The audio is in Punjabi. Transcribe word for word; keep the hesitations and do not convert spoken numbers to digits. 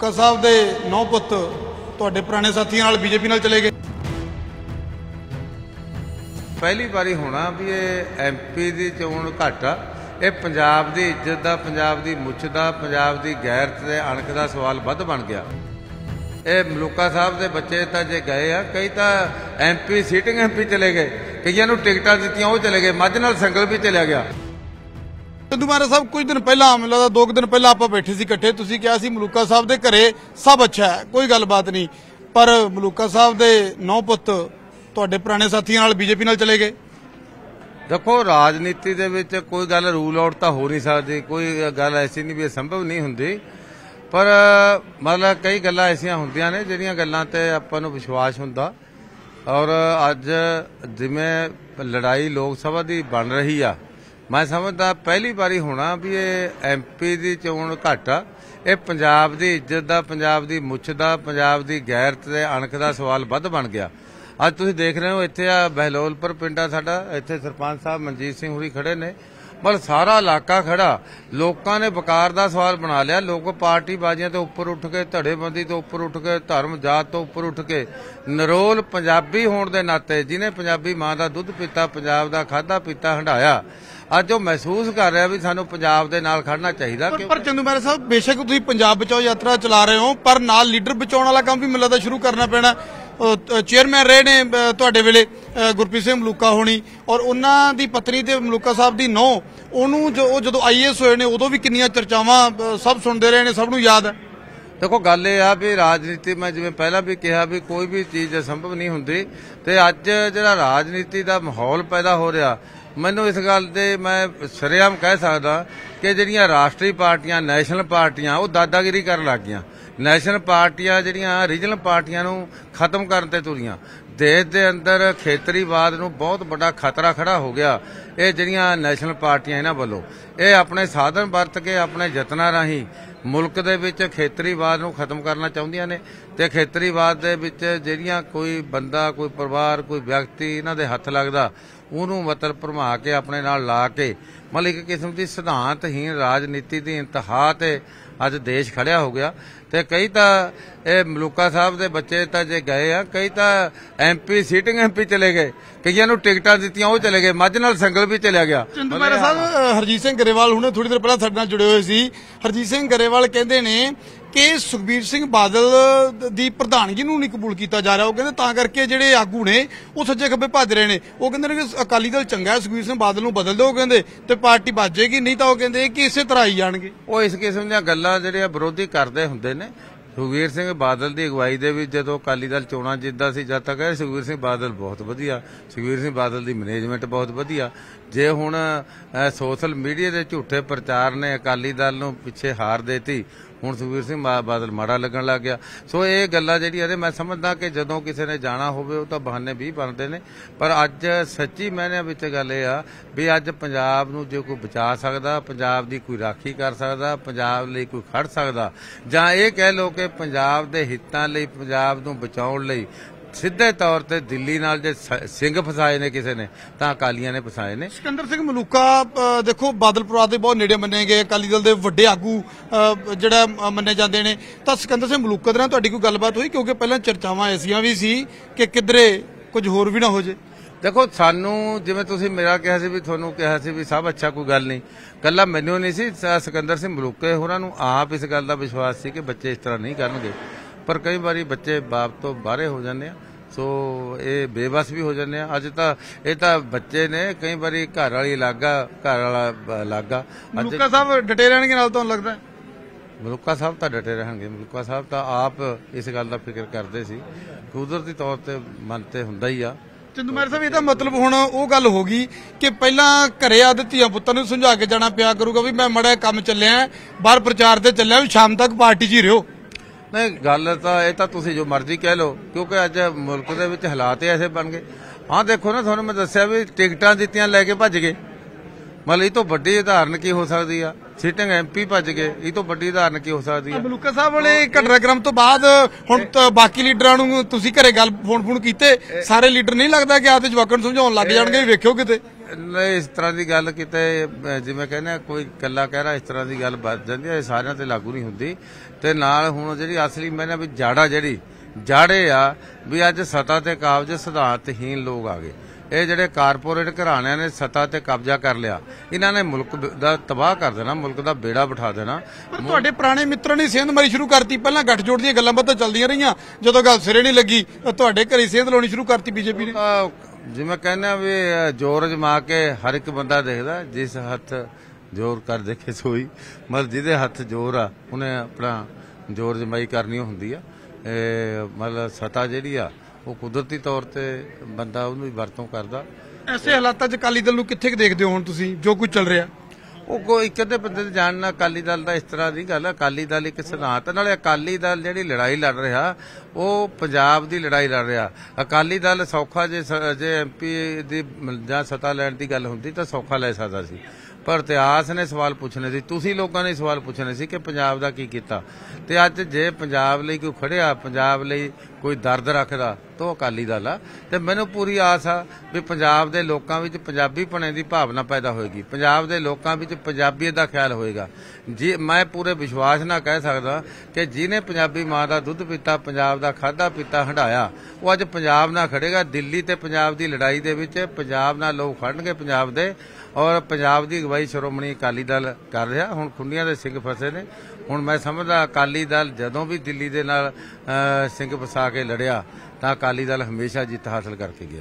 ਮਲੂਕਾ ਸਾਹਿਬ ਦੇ नौ पुत ਤੁਹਾਡੇ ਪੁਰਾਣੇ ਸਾਥੀਆਂ ਨਾਲ ਬੀਜੇਪੀ ਨਾਲ ਚਲੇ ਗਏ। ਪਹਿਲੀ ਵਾਰੀ ਹੋਣਾ ਵੀ ਇਹ ਐਮਪੀ ਦੀ ਚੋਣ ਘੱਟ ਆ। ਇਹ ਪੰਜਾਬ ਦੀ ਇੱਜ਼ਤ ਦਾ, ਪੰਜਾਬ ਦੀ ਮੁੱਛ ਦਾ, ਪੰਜਾਬ ਦੀ ਗੈਰਤ ਤੇ ਅਣਖ ਦਾ ਸਵਾਲ ਵੱਧ ਬਣ ਗਿਆ। ਇਹ ਮਲੂਕਾ ਸਾਹਿਬ ਦੇ ਬੱਚੇ ਤਾਂ ਜੇ ਗਏ ਆ, ਕਈ ਤਾਂ ਐਮਪੀ ਸੀਟਿੰਗ ਐਮਪੀ ਚਲੇ ਗਏ, ਕਈਆਂ ਨੂੰ ਟਿਕਟਾਂ ਦਿੱਤੀਆਂ ਉਹ ਚਲੇ ਗਏ, ਮੱਝ ਨਾਲ ਸੰਗਲ ਵੀ ਚਲਿਆ ਗਿਆ। ਚੰਦੂਮਾਜਰਾ ਸਾਹਿਬ कुछ दिन पहला मिला था, दो दिन पहला आप बैठे सी इकट्ठे, तुसीं कहा सी मलूका साहब दे घरे सब अच्छा है, कोई गलबात नहीं, पर मलूका साहब दे नौ पुत तुहाडे पुराने साथियां नाल बीजेपी नाल चले गए। देखो राजनीति दे विच कोई गल रूल आउट तां हो नहीं सकदी, कोई गल ऐसी नहीं भी संभव नहीं हुंदी, पर मतलब कई गल्लां ऐसियां हुंदियां ने जिहड़ियां गल्लां ते आपां नूं विश्वास हुंदा। और अज जिवें लड़ाई लोक सभा दी बन रही आ, मैं समझदा पहली बारी होना भी ये एमपी की चोण घट आ। ये पंजाब की इज्जत का, पंजाब की मुੱਛ का, पंजाब की गैरत ते अणख का सवाल वध बन गया। अज तुसीं देख रहे हो इत्थे आ बहलोलपुर पिंड आ साडा, इत्थे सरपंच साहब मनजीत सिंह हुरी खड़े ने, पर सारा इलाका खड़ा। लोगों ने वकार का सवाल बना लिया। लोग पार्टी बाजियां तो उपर उठ के, धड़ेबंदी तो उपर उठ के, धर्म जात तो उपर उठ के, नरोल पंजाबी होने के नाते जिन्हें पंजाबी मां का दुध पीता, पंजाब का खाधा पीता हंडाया, ਅੱਜ ਉਹ ਮਹਿਸੂਸ ਕਰ ਰਿਹਾ ਵੀ ਸਾਨੂੰ ਪੰਜਾਬ ਦੇ ਨਾਲ ਖੜਨਾ ਚਾਹੀਦਾ। ਪਰ ਚੰਦੂਮਾਜਰਾ ਸਾਹਿਬ ਬੇਸ਼ੱਕ ਤੁਸੀਂ ਪੰਜਾਬ ਬਚਾਓ ਯਾਤਰਾ ਚਲਾ ਰਹੇ ਹੋ, ਪਰ ਨਾਲ ਲੀਡਰ ਬਚਾਉਣ ਵਾਲਾ ਕੰਮ ਵੀ ਮੈਨੂੰ ਲੱਗਦਾ ਸ਼ੁਰੂ ਕਰਨਾ ਪੈਣਾ। ਚੇਅਰਮੈਨ ਰਹੇ ਨੇ ਤੁਹਾਡੇ ਵੇਲੇ ਗੁਰਪ੍ਰੀਤ ਸਿੰਘ ਮਲੂਕਾ ਹੋਣੀ, ਔਰ ਉਹਨਾਂ ਦੀ ਪਤਨੀ ਤੇ ਮਲੂਕਾ ਸਾਹਿਬ ਦੀ ਨੌਂ, ਉਹਨੂੰ ਜੋ ਜਦੋਂ ਆਈਏਐਸ ਹੋਏ ਨੇ ਉਦੋਂ ਵੀ ਕਿੰਨੀਆਂ ਚਰਚਾਵਾਂ ਸਭ ਸੁਣਦੇ ਰਹੇ ਨੇ, ਸਭ ਨੂੰ ਯਾਦ ਹੈ। देखो गल ये आ भी राजनीति में जिवें पहला भी कहा भी कोई भी चीज़ संभव नहीं हुंदी, ते अज जिहड़ा राजनीति का माहौल पैदा हो रहा, मैनूं इस गल ते मैं सरेआम कह सकदा कि जिहड़ियां राष्ट्रीय पार्टियां, नैशनल पार्टियां वो दादागिरी करन लग गईयां। नैशनल पार्टियां जिहड़ियां रीजनल पार्टियां नूं खत्म करन ते तुरीआं। देश के अंदर खेतरीवाद नूं बहुत बड़ा खतरा खड़ा हो गया। ये जिहड़ियां नैशनल पार्टियां इन्हां वल्लों ये अपने साधन वरत के अपने यत्नां राहीं मुल्क दे विच खेतरीवाद नूं खत्म करना चाहुंदियां ने, ते खेतरीवाद दे विच जिहड़ियां कोई बंदा, कोई परिवार, कोई व्यक्ति इन्हां दे हत्थ लगदा ਉਹਨੂੰ ਮਤਲਬ ਭਰਮਾ ਕੇ ਆਪਣੇ ਨਾਲ ਲਾ ਕੇ ਮਤਲਬ ਇੱਕ ਕਿਸਮ ਦੀ ਸਿਧਾਂਤਹੀਨ ਰਾਜਨੀਤੀ ਦੀ ਇੰਤਹਾ ਤੇ ਅੱਜ ਦੇਸ਼ ਖੜਿਆ ਹੋ ਗਿਆ। ਤੇ ਕਈ ਤਾਂ ਇਹ ਮਲੂਕਾ ਸਾਹਿਬ ਦੇ ਬੱਚੇ ਤਾਂ ਜੇ ਗਏ ਆ, ਕਈ ਤਾਂ ਐਮਪੀ ਸੀਟਿੰਗ ਐਮਪੀ ਚਲੇ ਗਏ, ਕਈਆਂ ਨੂੰ ਟਿਕਟਾਂ ਦਿੱਤੀਆਂ ਉਹ ਚਲੇ ਗਏ, ਮੱਝ ਨਾਲ ਸੰਗਲ ਵੀ ਚਲਿਆ ਗਿਆ। ਚੰਦੂਮਾਜਰਾ ਸਾਹਿਬ ਹਰਜੀਤ ਸਿੰਘ ਗਰੇਵਾਲ ਹੁਣੇ ਥੋੜੀ ਦੇਰ ਪਹਿਲਾਂ ਸਾਡੇ ਨਾਲ ਜੁੜੇ ਹੋਏ ਸੀ। ਹਰਜੀਤ ਸਿੰਘ ਗਰੇਵਾਲ ਕਹਿੰਦੇ ਨੇ ਕਿ ਸੁਖਬੀਰ ਸਿੰਘ ਬਾਦਲ ਦੀ ਪ੍ਰਧਾਨਗੀ ਨੂੰ ਨਹੀਂ ਕਬੂਲ ਕੀਤਾ ਜਾ ਰਿਹਾ। ਉਹ ਕਹਿੰਦੇ ਤਾਂ ਕਰਕੇ ਜਿਹੜੇ ਆਗੂ ਨੇ ਉਹ ਸੱਜੇ ਖੱਬੇ ਭੱਜ ਰਹੇ ਨੇ। ਉਹ ਕਹਿੰਦੇ ਨੇ ਕਿ ਅਕਾਲੀ ਦਲ ਚੰਗਾ ਹੈ, ਸੁਖਬੀਰ ਸਿੰਘ ਬਾਦਲ ਨੂੰ ਬਦਲ ਦਿਓ, ਉਹ ਕਹਿੰਦੇ, ਤੇ ਪਾਰਟੀ ਭੱਜ ਜਾਏਗੀ, ਨਹੀਂ ਤਾਂ ਉਹ ਕਹਿੰਦੇ ਕਿ ਇਸੇ ਤਰ੍ਹਾਂ ਹੀ ਜਾਣਗੇ। ਉਹ ਇਸ ਕਿਸਮ ਦੀਆਂ ਗੱਲਾਂ ਜਿਹੜੀਆਂ ਵਿਰੋਧੀ ਕਰਦੇ ਹੁੰਦੇ ਨੇ। ਸੁਖਬੀਰ ਸਿੰਘ ਬਾਦਲ ਦੀ ਅਗਵਾਈ ਦੇ ਵਿੱਚ ਜਦੋਂ ਅਕਾਲੀ ਦਲ ਚੋਣਾਂ ਜਿੱਤਦਾ ਸੀ, ਜਦ ਤੱਕ ਸੁਖਬੀਰ ਸਿੰਘ ਬਾਦਲ ਬਹੁਤ ਵਧੀਆ, ਸੁਖਬੀਰ ਸਿੰਘ ਬਾਦਲ ਦੀ ਮੈਨੇਜਮੈਂਟ ਬਹੁਤ ਵਧੀਆ। ਜੇ ਹੁਣ ਸੋਸ਼ਲ ਮੀਡੀਆ ਦੇ ਝੂਠੇ ਪ੍ਰਚਾਰ ਨੇ ਅਕਾਲੀ ਦਲ ਨੂੰ ਪਿੱਛੇ ਹਾਰ ਦੇਤੀ, ਹੁਣ ਸੁਖਬੀਰ ਸਿੰਘ ਬਾਦਲ ਮਾੜਾ ਲੱਗਣ ਲੱਗ ਗਿਆ। ਸੋ ਇਹ ਗੱਲਾਂ ਜਿਹੜੀਆਂ ਨੇ ਮੈਂ ਸਮਝਦਾ ਕਿ ਜਦੋਂ ਕਿਸੇ ਨੇ ਜਾਣਾ ਹੋਵੇ ਉਹ ਤਾਂ ਬਹਾਨੇ ਵੀ ਬਣਦੇ ਨੇ, ਪਰ ਅੱਜ ਸੱਚੀ ਮਾਇਨਿਆਂ ਵਿੱਚ ਗੱਲ ਇਹ ਆ ਵੀ ਅੱਜ ਪੰਜਾਬ ਨੂੰ ਜੇ ਕੋਈ ਬਚਾ ਸਕਦਾ, ਪੰਜਾਬ ਦੀ ਕੋਈ ਰਾਖੀ ਕਰ ਸਕਦਾ, ਪੰਜਾਬ ਲਈ ਕੋਈ ਖੜ ਸਕਦਾ, ਜਾਂ ਇਹ ਕਹਿ ਲਓ ਕਿ ਪੰਜਾਬ ਦੇ ਹਿੱਤਾਂ ਲਈ, ਪੰਜਾਬ ਨੂੰ ਬਚਾਉਣ ਲਈ ਸਿੱਧੇ ਤੌਰ ਤੇ ਦਿੱਲੀ ਨਾਲ ਜੇ ਸਿੰਘ ਫਸਾਏ ਨੇ ਕਿਸੇ ਨੇ ਤਾਂ ਅਕਾਲੀਆਂ ਨੇ ਫਸਾਏ ਨੇ। ਸਿਕੰਦਰ ਸਿੰਘ ਮਲੂਕਾ ਦੇਖੋ ਬਾਦਲ ਪਰਿਵਾਰ ਦੇ ਬਹੁਤ ਨੇੜੇ ਮੰਨੇ ਗਏ, ਅਕਾਲੀ ਦਲ ਦੇ ਵੱਡੇ ਆਗੂ ਜਿਹੜਾ ਮੰਨੇ ਜਾਂਦੇ ਨੇ, ਤਾਂ ਸਿਕੰਦਰ ਸਿੰਘ ਮਲੂਕਾ ਦੇ ਨਾਲ ਤੁਹਾਡੀ ਕੋਈ ਗੱਲਬਾਤ ਹੋਈ? ਕਿਉਂਕਿ ਪਹਿਲਾਂ ਚਰਚਾਵਾਂ ਐਸੀਆਂ ਵੀ ਸੀ ਕਿ ਕਿਧਰੇ ਕੁਝ ਹੋਰ ਵੀ ਨਾ ਹੋ ਜੇ। ਦੇਖੋ ਸਾਨੂੰ ਜਿਵੇਂ ਤੁਸੀਂ ਮੇਰਾ ਕਿਹਾ ਸੀ ਵੀ ਤੁਹਾਨੂੰ ਕਿਹਾ ਸੀ ਵੀ ਸਭ ਅੱਛਾ, ਕੋਈ ਗੱਲ ਨਹੀਂ, ਕੱਲਾ ਮੈਨੂੰ ਨਹੀਂ ਸੀ, ਸਿਕੰਦਰ ਸਿੰਘ ਮਲੂਕੇ ਹੋਰਾਂ ਨੂੰ ਆਪ ਇਸ ਗੱਲ ਦਾ ਵਿਸ਼ਵਾਸ ਸੀ ਕਿ ਬੱਚੇ ਇਸ ਤਰ੍ਹਾਂ ਨਹੀਂ ਕਰਨਗੇ। ਪਰ ਕਈ ਵਾਰੀ ਬੱਚੇ ਬਾਪ ਤੋਂ ਬਾਹਰੇ ਹੋ ਜਾਂਦੇ ਆ, ਸੋ ਇਹ ਬੇਬਸ ਵੀ ਹੋ ਜਾਂਦੇ ਆ। ਅੱਜ ਤਾਂ ਇਹ ਤਾਂ ਬੱਚੇ ਨੇ, ਕਈ ਵਾਰੀ ਘਰ ਵਾਲੀ ਲਾਗਾ, ਘਰ ਵਾਲਾ ਲਾਗਾ। ਮਲੂਕਾ ਸਾਹਿਬ ਡਟੇ ਰਹਿਣਗੇ ਨਾਲ, ਤੁਹਾਨੂੰ ਲੱਗਦਾ? ਮਲੂਕਾ ਸਾਹਿਬ ਤਾਂ ਡਟੇ ਰਹਿਣਗੇ। ਮਲੂਕਾ ਸਾਹਿਬ ਤਾਂ ਆਪ ਇਸ ਗੱਲ ਦਾ ਫਿਕਰ ਕਰਦੇ ਸੀ, ਕੁਦਰਤੀ ਤੌਰ ਤੇ ਮਨ ਤੇ ਹੁੰਦਾ ਹੀ ਆ। ਚੰਦੂਮਾਜਰਾ ਸਾਹਿਬ ਇਹਦਾ ਮਤਲਬ ਹੁਣ ਉਹ ਗੱਲ ਹੋ ਗਈ ਕਿ ਪਹਿਲਾਂ ਘਰੇ ਆਦੇ ਧੀਆਂ ਪੁੱਤਾਂ ਨੂੰ ਸਮਝਾ ਕੇ ਜਾਣਾ ਪਿਆ ਕਰੂਗਾ ਵੀ ਮੈਂ ਮੜਾ ਕੰਮ ਚੱਲਿਆ, ਬਾਹਰ ਪ੍ਰਚਾਰ ਤੇ ਚੱਲਿਆ, ਵੀ ਸ਼ਾਮ ਤੱਕ ਪਾਰਟੀ 'ਚ ਹੀ ਰਿਓ। नहीं गल तो यह तो तुसीं जो मर्जी कह लो, क्योंकि अज मुल्क दे विच हालात ऐसे बन गए। हाँ देखो ना, तुहानूं मैं दस्सिया भी टिकटां दित्तियां लैके भज गए, मतलब ये तो वड्डी उदाहरण की हो सकती है। सीटिंग एमपी भज गए, ये तो वड्डी उदाहरण की हो सकती है। ਮਲੂਕਾ ਸਾਹਿਬ ਵਾਲੇ ਘਟਨਾਕ੍ਰਮ ਤੋਂ ਬਾਅਦ ਹੁਣ ਬਾਕੀ ਲੀਡਰਾਂ ਨੂੰ ਤੁਸੀਂ ਘਰੇ ਗੱਲ ਫੋਨ ਫੋਨ ਕੀਤੇ? ਸਾਰੇ ਲੀਡਰ ਨਹੀਂ ਲੱਗਦਾ ਕਿ ਆਦੇ ਜਵਾਕਾਂ ਨੂੰ ਸਮਝਾਉਣ ਲੱਗ ਜਾਣਗੇ, ਵੇਖਿਓ ਕਿਤੇ। ਨਹੀਂ ਇਸ ਤਰ੍ਹਾਂ ਦੀ ਗੱਲ ਕਿਤੇ ਅਹ, ਜਿਵੇਂ ਕਹਿੰਦੇ ਆ, ਕੋਈ ਇਕੱਲਾ ਕਹਿ ਰਿਹਾ ਇਸ ਤਰ੍ਹਾਂ ਦੀ ਗੱਲ ਵੱਜ ਜਾਂਦੀ ਹੈ, ਇਹ ਸਾਰਿਆਂ ਤੇ ਲਾਗੂ ਨਹੀਂ ਹੁੰਦੀ। ਤੇ ਨਾਲ ਹੁਣ ਜਿਹੜੀ ਅਸਲੀ ਮੈਨੇ ਵੀ ਜਾੜਾ ਜਿਹੜੀ ਜਾੜੇ ਆ ਵੀ ਅੱਜ ਸਤਾ ਤੇ ਕਾਬਜ ਸਿਧਾਂਤਹੀਨ ਲੋਕ ਆ ਗਏ। ਇਹ ਜਿਹੜੇ ਕਾਰਪੋਰੇਟ ਘਰਾਣਿਆਂ ਨੇ ਸਤਾ ਤੇ ਕਬਜ਼ਾ ਕਰ ਲਿਆ, ਇਹਨਾਂ ਨੇ ਮੁਲਕ ਦਾ ਤਬਾਹ ਕਰ ਦੇਣਾ, ਮੁਲਕ ਦਾ ਬੇੜਾ ਬਿਠਾ ਦੇਣਾ। ਪਰ ਤੁਹਾਡੇ ਪੁਰਾਣੇ ਮਿੱਤਰਾਂ ਨੇ ਸੇਂਧ ਮਾਰੀ ਸ਼ੁਰੂ ਕਰਤੀ, ਪਹਿਲਾਂ ਗੱਠਜੋੜ ਦੀਆਂ ਗੱਲਾਂ ਬਾਤਾਂ ਚੱਲਦੀਆਂ ਰਹੀਆਂ, ਜਦੋਂ ਗੱਲ ਸਿਰੇ ਨਹੀਂ ਲੱਗੀ ਤਾਂ ਤੁਹਾਡੇ ਘਰੇ ਸੇਂਧ ਲਾਉਣੀ ਸ਼ੁਰੂ ਕਰਤੀ ਬੀਜੇਪੀ ਨੇ। ਤਾਂ ਜਿਵੇਂ ਕਹਿੰਦੇ ਆ ਵੀ ਜ਼ੋਰ ਜਮਾ ਕੇ ਹਰ ਇੱਕ ਬੰਦਾ ਦੇਖਦਾ, ਜਿਸ ਹੱਥ ਜ਼ੋਰ ਕਰ ਦੇਖੇ ਸੋਈ, ਮਤਲਬ ਜਿਹਦੇ ਹੱਥ ਜ਼ੋਰ ਆ ਉਹਨੇ ਆਪਣਾ ਜ਼ੋਰ ਜਮਾਈ ਕਰਨੀ ਹੁੰਦੀ ਆ। ਇਹ ਮਤਲਬ ਸਤਾ ਜਿਹੜੀ ਆ ਉਹ ਕੁਦਰਤੀ ਤੌਰ ਤੇ ਬੰਦਾ ਉਹਨੂੰ ਹੀ ਵਰਤੋਂ ਕਰਦਾ। ਐਸੇ ਹਾਲਾਤਾਂ 'ਚ ਅਕਾਲੀ ਦਲ ਨੂੰ ਕਿੱਥੇ ਕੁ ਦੇਖਦੇ ਹੋ ਹੁਣ ਤੁਸੀਂ, ਜੋ ਕੁਝ ਚੱਲ ਰਿਹਾ? ਉਹ ਕੋਈ ਇੱਕ ਅੱਧੇ ਬੰਦੇ ਤੇ ਜਾਣਨਾ, ਅਕਾਲੀ ਦਲ ਦਾ ਇਸ ਤਰ੍ਹਾਂ ਦੀ ਗੱਲ ਆ। ਅਕਾਲੀ ਦਲ ਇੱਕ ਸਿਧਾਂਤ ਨਾਲੇ ਅਕਾਲੀ ਦਲ ਜਿਹੜੀ ਲੜਾਈ ਲੜ ਰਿਹਾ ਉਹ ਪੰਜਾਬ ਦੀ ਲੜਾਈ ਲੜ ਰਿਹਾ। ਅਕਾਲੀ ਦਲ ਸੌਖਾ ਜੇ ਸ- ਜੇ ਐਮਪੀ ਦੀ ਜਾਂ ਸੱਤਾ ਲੈਣ ਦੀ ਗੱਲ ਹੁੰਦੀ ਤਾਂ ਸੌਖਾ ਲੈ ਸਕਦਾ ਸੀ, ਪਰ ਇਤਿਹਾਸ ਨੇ ਸਵਾਲ ਪੁੱਛਣੇ ਸੀ, ਤੁਸੀਂ ਲੋਕਾਂ ਨੇ ਸਵਾਲ ਪੁੱਛਣੇ ਸੀ ਕਿ ਪੰਜਾਬ ਦਾ ਕੀ ਕੀਤਾ। ਤੇ ਅੱਜ ਜੇ ਪੰਜਾਬ ਲਈ ਕੋਈ ਖੜਿਆ, ਪੰਜਾਬ ਲਈ ਕੋਈ ਦਰਦ ਰੱਖਦਾ ਤਾਂ ਉਹ ਅਕਾਲੀ ਦਲ ਆ। ਤੇ ਮੈਨੂੰ ਪੂਰੀ ਆਸ ਆ ਵੀ ਪੰਜਾਬ ਦੇ ਲੋਕਾਂ ਵਿੱਚ ਪੰਜਾਬੀ ਪਣੇ ਦੀ ਭਾਵਨਾ ਪੈਦਾ ਹੋਏਗੀ, ਪੰਜਾਬ ਦੇ ਲੋਕਾਂ ਵਿੱਚ ਪੰਜਾਬੀਅਤ ਦਾ ਖਿਆਲ ਹੋਏਗਾ। ਜੀ ਮੈਂ ਪੂਰੇ ਵਿਸ਼ਵਾਸ ਨਾਲ ਕਹਿ ਸਕਦਾ ਕਿ ਜਿਹਨੇ ਪੰਜਾਬੀ ਮਾਂ ਦਾ ਦੁੱਧ ਪੀਤਾ, ਪੰਜਾਬ ਦਾ ਖਾਧਾ ਪੀਤਾ ਹੰਢਾਇਆ, ਉਹ ਅੱਜ ਪੰਜਾਬ ਨਾਲ ਖੜੇਗਾ। ਦਿੱਲੀ ਤੇ ਪੰਜਾਬ ਦੀ ਲੜਾਈ ਦੇ ਵਿੱਚ ਪੰਜਾਬ ਨਾਲ ਲੋਕ ਖੜਨਗੇ ਪੰਜਾਬ ਦੇ, ਔਰ ਪੰਜਾਬ ਦੀ ਅਗਵਾਈ ਸ਼੍ਰੋਮਣੀ ਅਕਾਲੀ ਦਲ ਕਰ ਰਿਹਾ। ਹੁਣ ਖੁੰਡੀਆਂ ਦੇ ਸਿੰਘ ਫਸੇ ਨੇ। ਹੁਣ ਮੈਂ ਸਮਝਦਾ ਅਕਾਲੀ ਦਲ ਜਦੋਂ ਵੀ ਦਿੱਲੀ ਦੇ ਨਾਲ ਅਹ, ਸਿੰਘ ਫਸਾ ਕੇ ਲੜਿਆ ਤਾਂ ਅਕਾਲੀ ਦਲ ਹਮੇਸ਼ਾ ਜਿੱਤ ਹਾਸਲ ਕਰਕੇ ਗਿਆ।